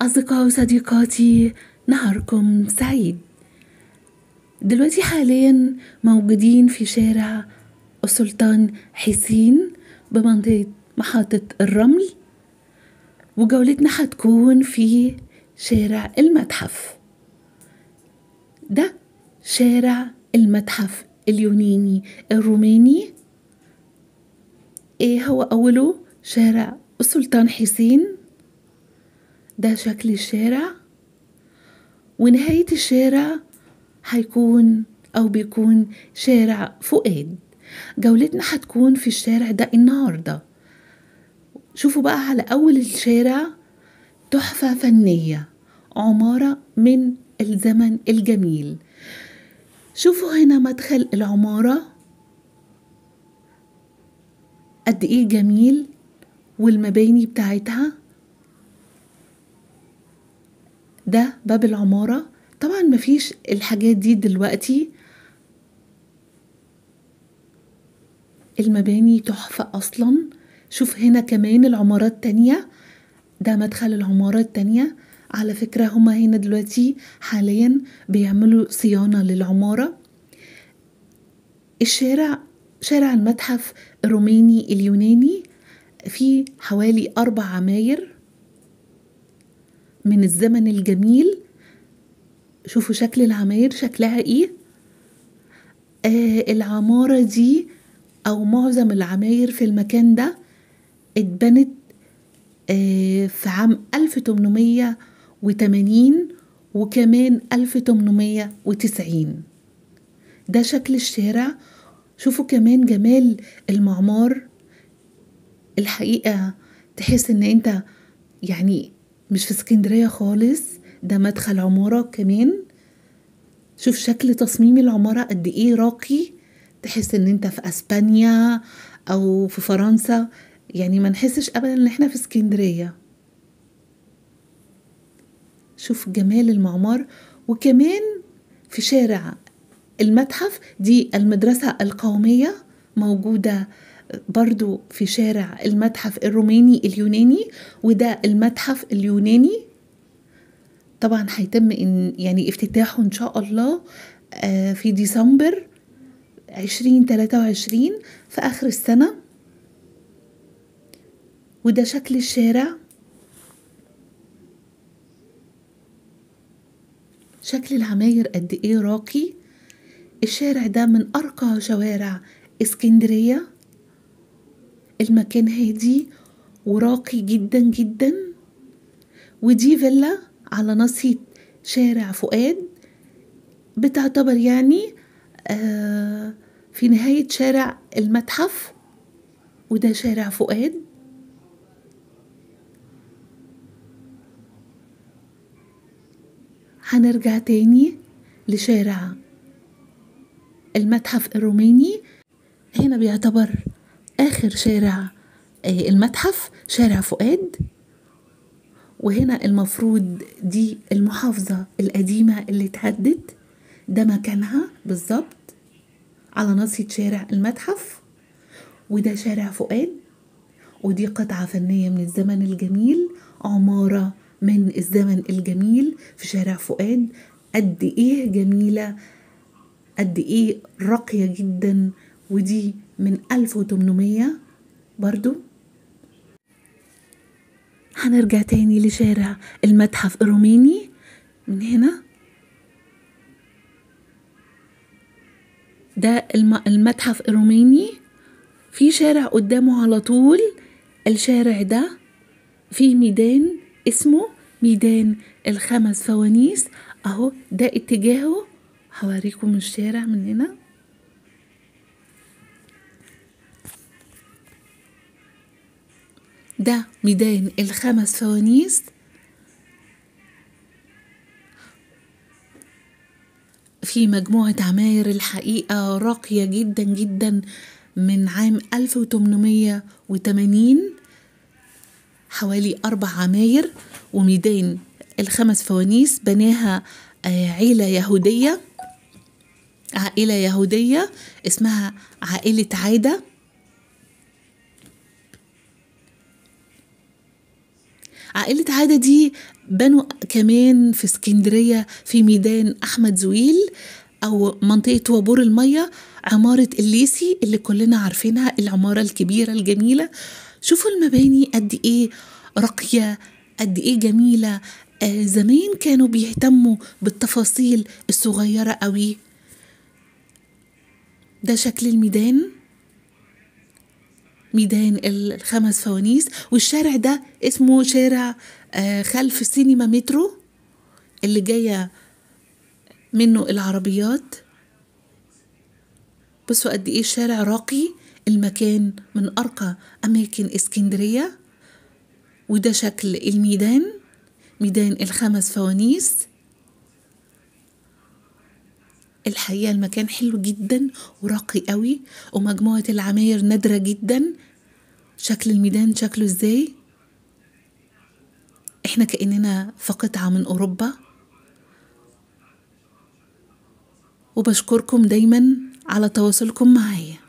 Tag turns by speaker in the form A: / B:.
A: أصدقاء وصديقاتي، نهاركم سعيد. دلوقتي حاليا موجودين في شارع السلطان حسين بمنطقة محطة الرمل، وجولتنا هتكون في شارع المتحف. ده شارع المتحف اليوناني الروماني. ايه هو اوله؟ شارع السلطان حسين. ده شكل الشارع، ونهاية الشارع هيكون أو بيكون شارع فؤاد. جولتنا هتكون في الشارع ده النهاردة. شوفوا بقى على أول الشارع تحفة فنية، عمارة من الزمن الجميل. شوفوا هنا مدخل العمارة قد إيه جميل، والمباني بتاعتها. ده باب العمارة. طبعا مفيش الحاجات دي دلوقتي، المباني تحفة أصلا. شوف هنا كمان العمارات تانية، ده مدخل العمارات التانية. على فكرة هما هنا دلوقتي حاليا بيعملوا صيانة للعمارة. الشارع شارع المتحف الروماني اليوناني، فيه حوالي 4 عماير من الزمن الجميل. شوفوا شكل العماير شكلها ايه. العمارة دي او معظم العماير في المكان ده اتبنت في عام 1880 وكمان 1890. ده شكل الشارع. شوفوا كمان جمال المعمار. الحقيقة تحس ان انت يعني مش في اسكندرية خالص. ده مدخل عمارة كمان. شوف شكل تصميم العمارة قد ايه راقي، تحس ان انت في اسبانيا او في فرنسا، يعني ما نحسش ابدا ان احنا في اسكندرية. شوف جمال المعمار. وكمان في شارع المتحف دي المدرسة القومية موجودة برضو في شارع المتحف الروماني اليوناني، وده المتحف اليوناني. طبعا هيتم يعني افتتاحه ان شاء الله في ديسمبر 2023 في اخر السنة. وده شكل الشارع. شكل العماير قد ايه راقي. الشارع ده من ارقى شوارع اسكندرية. المكان هادي وراقي جدا جدا. ودي فيلا على ناصية شارع فؤاد، بتعتبر يعني في نهاية شارع المتحف. وده شارع فؤاد. هنرجع تاني لشارع المتحف الروماني. هنا بيعتبر آخر شارع المتحف، شارع فؤاد. وهنا المفروض دي المحافظة القديمة اللي اتهدت، ده مكانها بالظبط على ناصية شارع المتحف. وده شارع فؤاد، ودي قطعة فنية من الزمن الجميل، عمارة من الزمن الجميل في شارع فؤاد. قد ايه جميلة، قد ايه راقية جدا. ودي من 1800 برضو. هنرجع تاني لشارع المتحف الروماني من هنا. ده المتحف الروماني. في شارع قدامه على طول، الشارع ده فيه ميدان اسمه ميدان الخمس فوانيس. اهو ده اتجاهه. هوريكم الشارع من هنا. ده ميدان الخمس فوانيس. في مجموعة عماير الحقيقة راقية جدا جدا من عام 1880. حوالي 4 عماير. وميدان الخمس فوانيس بناها عائلة يهودية اسمها عائلة عادة. عائلة عادة دي بنوا كمان في اسكندرية في ميدان أحمد زويل أو منطقة وابور المية عمارة الليسي اللي كلنا عارفينها، العمارة الكبيرة الجميلة. شوفوا المباني قد إيه راقية، قد إيه جميلة. زمان كانوا بيهتموا بالتفاصيل الصغيرة قوي. ده شكل الميدان، ميدان الخمس فوانيس. والشارع ده اسمه شارع خلف سينما مترو اللي جاية منه العربيات. بصوا قد ايه الشارع راقي، المكان من أرقى أماكن اسكندرية. وده شكل الميدان، ميدان الخمس فوانيس. الحقيقة المكان حلو جدا وراقي قوي، ومجموعة العماير نادرة جدا. شكل الميدان شكله ازاي، احنا كأننا في قطعة من أوروبا. وبشكركم دايما على تواصلكم معايا.